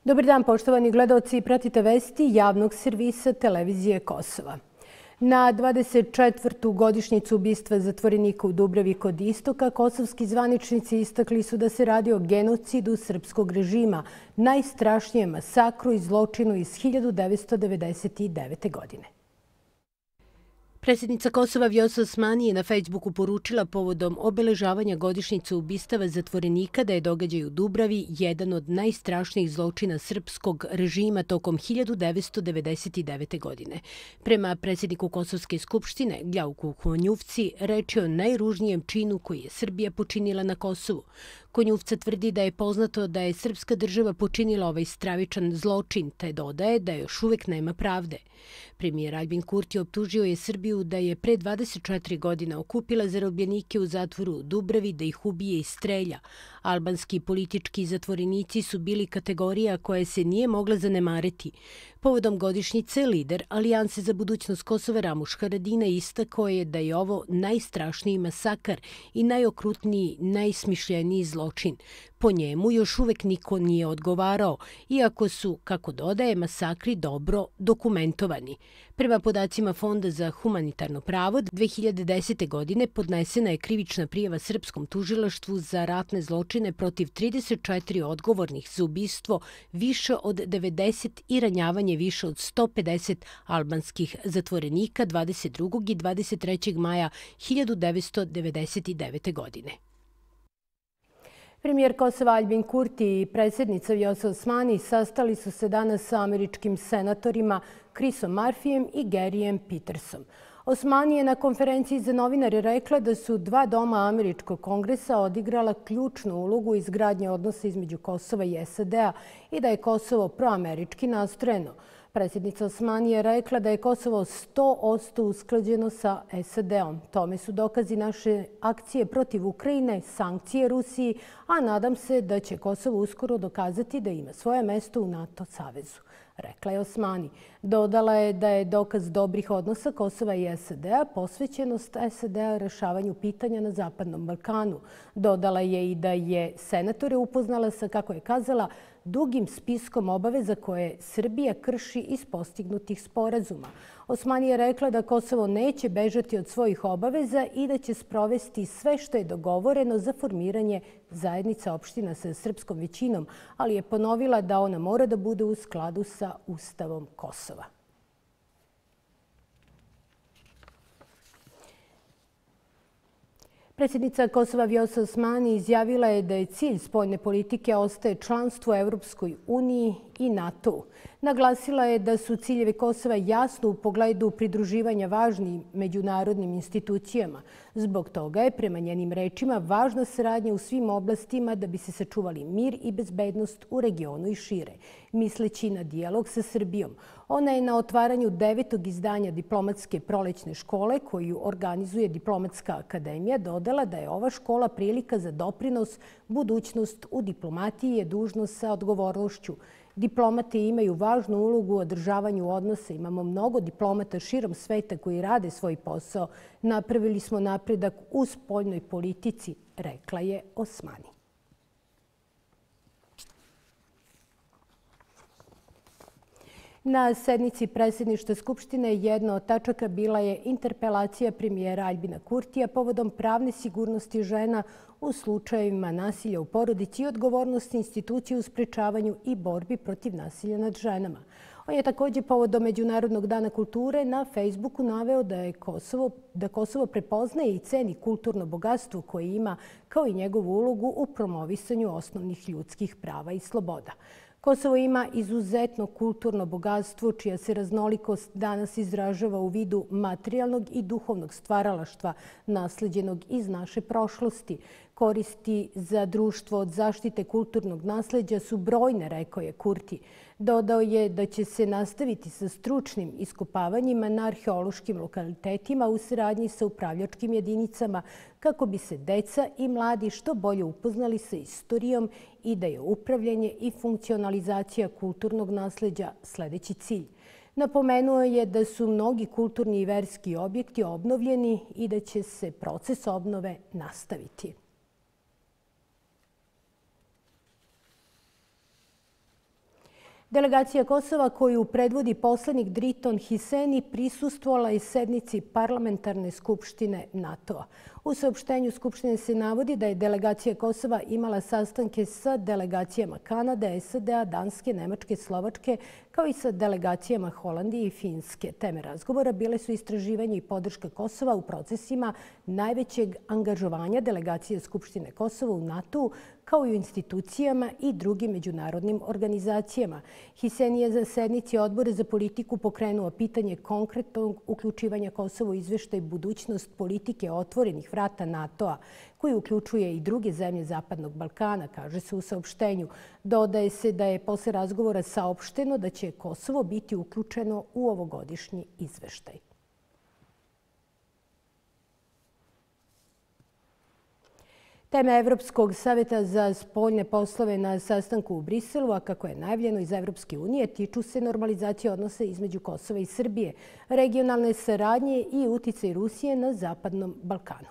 Dobar dan, poštovani gledaoci, pratite vesti javnog servisa Televizije Kosova. Na 24. godišnjicu ubistva zatvorenika u Dubravi kod Istoka, kosovski zvaničnici istakli su da se radi o genocidu srpskog režima, najstrašnijem masakru i zločinu iz 1999. godine. Predsjednica Kosova Vjosa Osmani je na Facebooku poručila povodom obeležavanja godišnjice ubistava zatvorenika da je događaj u Dubravi jedan od najstrašnijih zločina srpskog režima tokom 1999. godine. Prema predsjedniku Kosovske skupštine Gljauku Konjufci reč je o najružnijem činu koji je Srbija počinila na Kosovu. Konjufca tvrdi da je poznato da je srpska država počinila ovaj stravičan zločin, te dodaje da još uvek nema pravde. Premijer Aljbin Kurti optužio je Srbiju da je pre 24 godina okupila zarobljenike u zatvoru u Dubravi da ih ubije i strelja. Albanski politički zatvorenici su bili kategorija koja se nije mogla zanemariti. Povodom godišnjice, lider Alijanse za budućnost Kosova Ramuš Haradinaj istakao je da je ovo najstrašniji masakar i najokrutniji, najsmišljeniji zločin. Po njemu još uvek niko nije odgovarao, iako su, kako dodaje, masakri dobro dokumentovani. Prema podacima Fonda za humanitarno pravo, 2010. godine podnesena je krivična prijava srpskom tužilaštvu za ratne zločine protiv 34 odgovornih za ubistvo više od 90 i ranjavanje više od 150 albanskih zatvorenika 22. i 23. maja 1999. godine. Premijer Kosova Aljbin Kurti i predsjednica Vjosa Osmani sastali su se danas sa američkim senatorima Chrisom Murphyjem i Garyjem Petersom. Osmani je na konferenciji za novinare rekla da su dva doma američkog kongresa odigrala ključnu ulogu izgradnje odnosa između Kosova i SAD-a i da je Kosovo proamerički nastrojeno. Predsjednica Osmani je rekla da je Kosovo 100% usklađeno sa SAD-om. Tome su dokazi naše akcije protiv Ukrajine, sankcije Rusiji, a nadam se da će Kosovo uskoro dokazati da ima svoje mesto u NATO savezu, rekla je Osmani. Dodala je da je dokaz dobrih odnosa Kosova i SAD-a posvećenost SAD-a rešavanju pitanja na Zapadnom Balkanu. Dodala je i da je senatore upoznala sa, kako je kazala, dugim spiskom obaveza koje Srbija krši iz postignutih sporazuma. Osmani je rekla da Kosovo neće bežati od svojih obaveza i da će sprovesti sve što je dogovoreno za formiranje zajednica opština sa srpskom većinom, ali je ponovila da ona mora da bude u skladu sa Ustavom Kosova. Predsjednica Kosova Vjosa Osmani izjavila je da je cilj spoljne politike ostaje članstvo u Evropskoj uniji i NATO-u. Naglasila je da su ciljevi Kosova jasno u pogledu pridruživanja važnim međunarodnim institucijama. Zbog toga je, prema njenim rečima, važna saradnja u svim oblastima da bi se sačuvali mir i bezbednost u regionu i šire. Misleći na dijalog sa Srbijom, ona je na otvaranju 9. izdanja diplomatske prolećne škole koju organizuje Diplomatska akademija dodala da je ova škola prilika za doprinos, budućnost u diplomatiji je dužnost sa odgovornošću. Diplomate imaju važnu ulogu u održavanju odnosa. Imamo mnogo diplomata širom sveta koji rade svoj posao. Napravili smo napredak u spoljnoj politici, rekla je Osmani. Na sednici predsjedništva Skupštine jedna od tačaka bila je interpelacija premijera Aljbina Kurtija povodom pravne sigurnosti žena u slučajevima nasilja u porodici i odgovornosti institucije u sprečavanju i borbi protiv nasilja nad ženama. On je također povodom Međunarodnog dana kulture na Facebooku naveo da Kosovo prepoznaje i ceni kulturno bogatstvo koje ima, kao i njegovu ulogu u promovisanju osnovnih ljudskih prava i sloboda. Kosovo ima izuzetno kulturno bogatstvo čija se raznolikost danas izražava u vidu materijalnog i duhovnog stvaralaštva nasleđenog iz naše prošlosti. Koristi za društvo od zaštite kulturnog nasleđa su brojne, rekao je Kurti. Dodao je da će se nastaviti sa stručnim iskopavanjima na arheološkim lokalitetima u saradnji sa upravljačkim jedinicama kako bi se deca i mladi što bolje upoznali sa istorijom i da je upravljanje i funkcionalizacija kulturnog nasleđa sljedeći cilj. Napomenuo je da su mnogi kulturni i verski objekti obnovljeni i da će se proces obnove nastaviti. Delegacija Kosova koju predvodi poslanik Driton Hiseni prisustvovala je sednici Parlamentarne skupštine NATO-a. U saopštenju Skupštine se navodi da je delegacija Kosova imala sastanke sa delegacijama Kanade, SAD-a, Danske, Nemačke, Slovačke, kao i sa delegacijama Holandije i Finske. Teme razgovora bile su istraživanje i podrška Kosova u procesima najvećeg angažovanja delegacije Skupštine Kosova u NATO-u, kao i u institucijama i drugim međunarodnim organizacijama. Hiseni je za sednici Odbora za politiku pokrenuo pitanje konkretnog uključivanja Kosova u izveštaj budućnost politike otvorenih vrata NATO-a, koji uključuje i druge zemlje Zapadnog Balkana, kaže se u saopštenju. Dodaje se da je posle razgovora saopšteno da će Kosovo biti uključeno u ovogodišnji izveštaj. Teme Evropskog savjeta za spoljne poslove na sastanku u Briselu, a kako je najavljeno iz Evropske unije, tiču se normalizacije odnosa između Kosova i Srbije, regionalne saradnje i uticaj Rusije na Zapadnom Balkanu.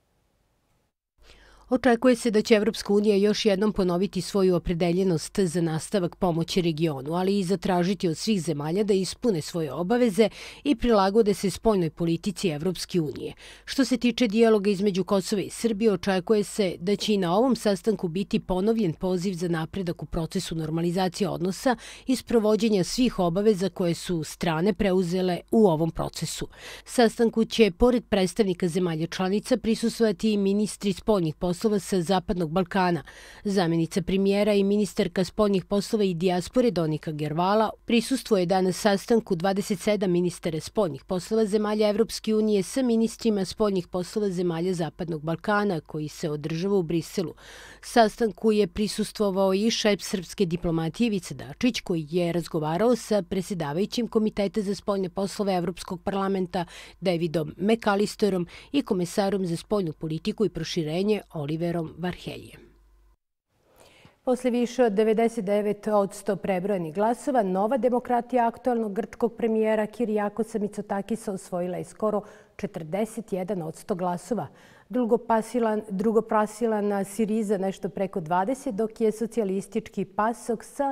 Očekuje se da će Evropska unija još jednom ponoviti svoju opredeljenost za nastavak pomoći regionu, ali i zatražiti od svih zemalja da ispune svoje obaveze i prilagode se spoljnoj politici Evropske unije. Što se tiče dijaloga između Kosova i Srbije, očekuje se da će i na ovom sastanku biti ponovljen poziv za napredak u procesu normalizacije odnosa i sprovođenja svih obaveza koje su strane preuzele u ovom procesu. Sastanku će, pored predstavnika zemalja članica, prisustvovati i ministri spoljnih poslova sa Zapadnog Balkana. Zamjenica premijera i ministarka spoljnih poslova i dijaspore Donika Gervala prisustvuje danas sastanku 27 ministara spoljnih poslova zemalja Evropske unije sa ministrima spoljnih poslova zemalja Zapadnog Balkana, koji se održava u Briselu. Sastanku je prisustvovao i šef srpske diplomatije Ivica Dačić, koji je razgovarao sa predsjedavajućim Komiteta za spoljne poslove Evropskog parlamenta Davidom McAllisterom i komesarom za spoljnu politiku i proširenje Oliverom Varheljem. Posle više od 99% prebrojenih glasova, Nova demokratija aktualnog grčkog premijera Kirijakosa Mitsotakisa osvojila je skoro 41% glasova. Drugoplasiran Siriza nešto preko 20%, dok je socijalistički PASOK sa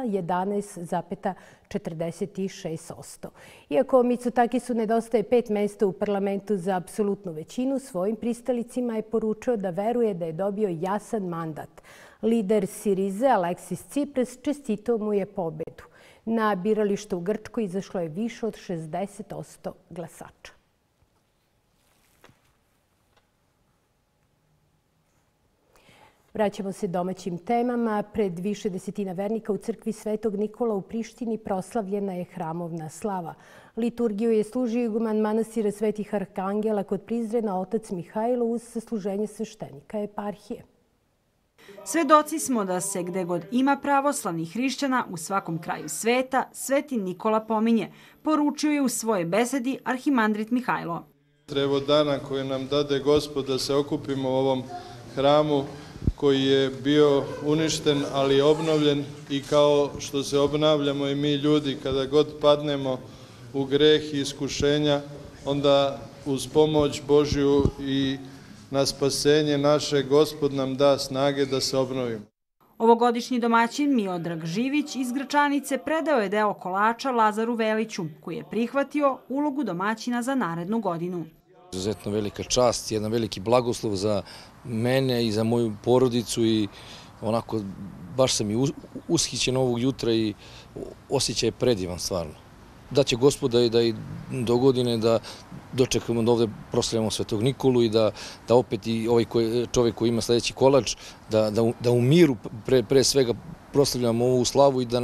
11,46%. Iako Mitsotakisu nedostaje 5 mesta u parlamentu za apsolutnu većinu, svojim pristalicima je poručio da veruje da je dobio jasan mandat. Lider Sirize, Aleksis Tsipras, čestitao mu je pobedu. Na biralištu u Grčkoj izašlo je više od 60% glasača. Vraćamo se domaćim temama. Pred više desetina vernika u crkvi Svetog Nikola u Prištini proslavljena je hramovna slava. Liturgiju je služio iguman manastira Svetih Arkangela kod Prizrena otac Mihajlo uz sasluženje sveštenika eparhije. Svedoci smo da se gde god ima pravoslavnih hrišćana u svakom kraju sveta, Sveti Nikola pominje, poručio je u svojoj besedi arhimandrit Mihajlo. Evo dana koje nam dade Gospod da se okupimo u ovom hramu koji je bio uništen, ali obnovljen, i kao što se obnavljamo i mi ljudi kada god padnemo u greh i iskušenja, onda uz pomoć Božju i na spasenje naše Gospod nam da snage da se obnovimo. Ovogodišnji domaćin Miodrag Živić iz Gračanice predao je deo kolača Lazaru Veliću, koji je prihvatio ulogu domaćina za narednu godinu. Izuzetno velika čast, jedan veliki blagoslov za mene i za moju porodicu i onako baš sam i ushićen ovog jutra i osjećaj je predivan stvarno. Da će Gospod da i do godine da dočekamo da ovde proslavljamo Svetog Nikolu i da opet i ovaj čovjek koji ima sledeći kolač, da u miru pre svega proslavljamo ovu slavu i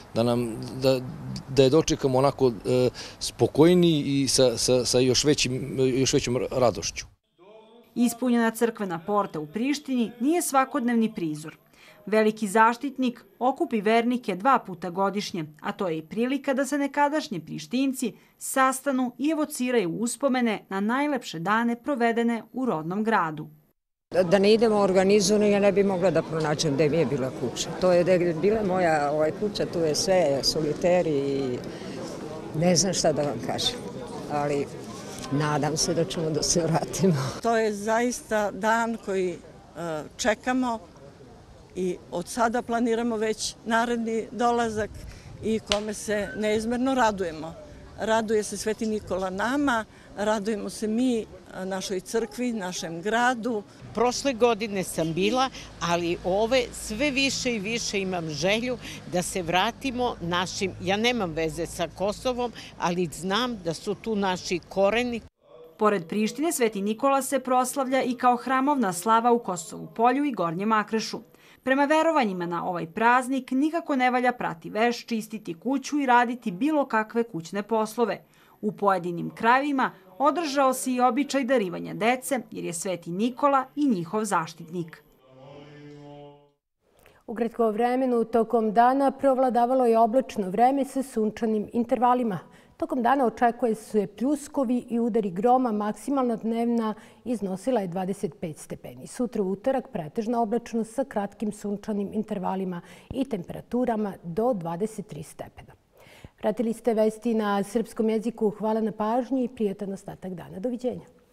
da je dočekamo onako spokojniji i sa još većom radošću. Ispunjena crkvena porta u Prištini nije svakodnevni prizor. Veliki zaštitnik okupi vernike 2 puta godišnje, a to je i prilika da se nekadašnji Prištinci sastanu i evociraju uspomene na najlepše dane provedene u rodnom gradu. Da ne idemo organizovano, ja ne bi mogla da pronađem gde mi je bila kuća. To je gde je bila moja kuća, tu je sve soliteri i ne znam šta da vam kažem, ali nadam se da ćemo da se vratimo. To je zaista dan koji čekamo i od sada planiramo već naredni dolazak i kome se neizmerno radujemo. Raduje se Sveti Nikola nama, radujemo se mi našoj crkvi, našem gradu. Prošle godine sam bila, ali ove sve više i više imam želju da se vratimo našim, ja nemam veze sa Kosovom, ali znam da su tu naši koreni. Pored Prištine, Sveti Nikola se proslavlja i kao hramovna slava u Kosovu Polju i Gornjem Akrešu. Prema verovanjima na ovaj praznik nikako ne valja prati veš, čistiti kuću i raditi bilo kakve kućne poslove. U pojedinim krajevima održao se i običaj darivanja dece, jer je Sveti Nikola i njihov zaštitnik. U kratkom vremenu tokom dana provladavalo je oblačno vreme sa sunčanim intervalima. Tokom dana očekuje se pljuskovi i udari groma, maksimalna dnevna iznosila je 25 stepeni. Sutra u utorak pretežna oblačnost sa kratkim sunčanim intervalima i temperaturama do 23 stepena. Pratili ste vesti na srpskom jeziku. Hvala na pažnji i prijatan ostatak dana. Doviđenja.